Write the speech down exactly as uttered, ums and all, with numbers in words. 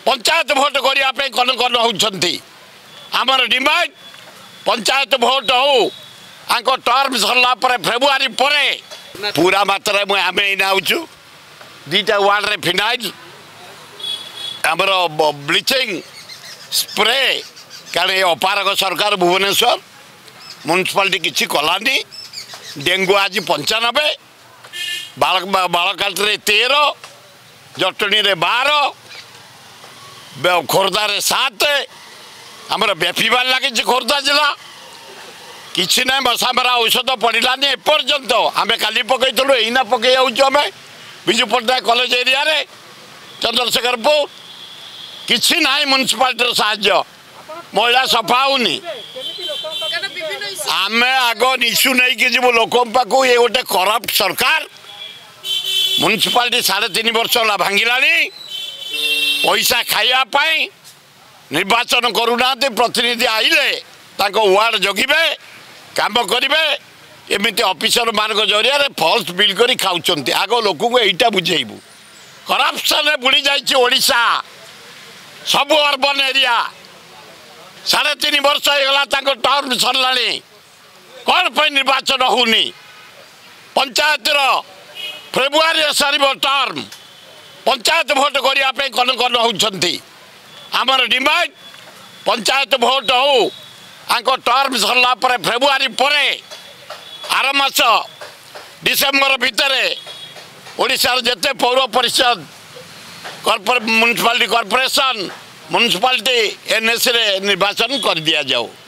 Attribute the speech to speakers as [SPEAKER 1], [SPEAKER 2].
[SPEAKER 1] पंचायत भोट करने कन कन होती आमर डिमांड पंचायत भोट हो आंक टर्म सरला फेब्रुआरी पर पूरा मात्रा मुझे आम आउचु दीटा वार्ड रे फिनाइल आमर ब्लीचिंग स्प्रे कारण ये अपारक सरकार भुवनेश्वर म्युनिसिपालिटी किसी कलानी डेंगू आज पंचानबे बाल बालकाट रे तेरह जटणी रे बारह खोर्धा रे सात आमर व्यापीबार लगी खोर्धा जिला किसी ना बसामरा औषध पड़ानी एपर्यंत आम काली पकईलु यहीना पकई आम विजु पट्टनायक कॉलेज एरिया रे चंद्रशेखरपुर किसी ना म्युनिसिपालिटी साहाय्य महिला सफा होनी आम आग निशु नहीं कि जीव लोक पाक ये गोटे करप्ट सरकार म्युनिसिपालिटी साढ़े तीन वर्ष है भांगिला पैसा खावाई निर्वाचन करूना प्रतिनिधि आइले वार्ड जगिबे काम करेंगे एमती ऑफिसर मान जरिया फल्स बिल कर खाऊँ आग लोक यहीटा बुझेबू करप्शन बुड़ी जाइए सब अर्बन एरिया साढ़े तीन वर्ष होगा टर्म सरला कौन पर निर्वाचन होनी पंचायत फेब्रुआरी सर टर्म पंचायत भोट करने कन कन होती आमर डिमांड पंचायत भोट हो आंक टर्म सरला फेब्रुआरी पर आर मास डिसेम्बर भितर ओडिशार जेते पौर परिषद म्युनिसिपालिटी कॉर्पोरेशन म्युनिसिपालिटी एनएस रे निर्वाचन कर दिया जाऊ।